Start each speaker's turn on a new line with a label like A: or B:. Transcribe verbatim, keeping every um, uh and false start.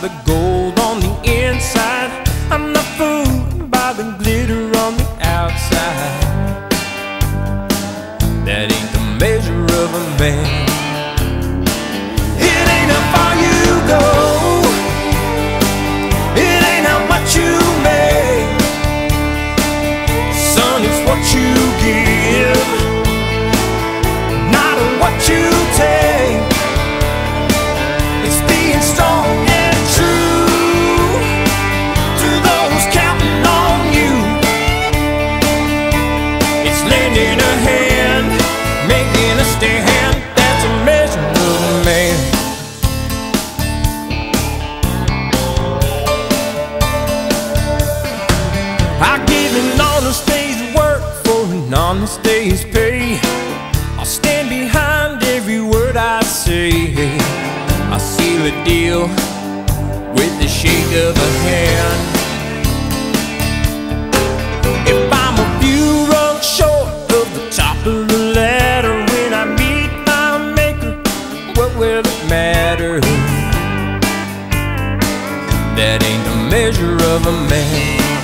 A: the gold on the inside. I'm not fooled by the glitter on the outside. That ain't the measure of a man. It ain't how far you go, it ain't how much you make. Son, it's what you give, not what you take. It's being strong and true to those counting on you. It's lending a hand, making a stand. That's a measure of a man. I give an honest day's work for an honest day's pay. I'll stand behind every word I say. I seal a deal with the shake of a hand. If I'm a few rungs short of the top of the ladder, when I meet my maker, what will it matter? That ain't the measure of a man.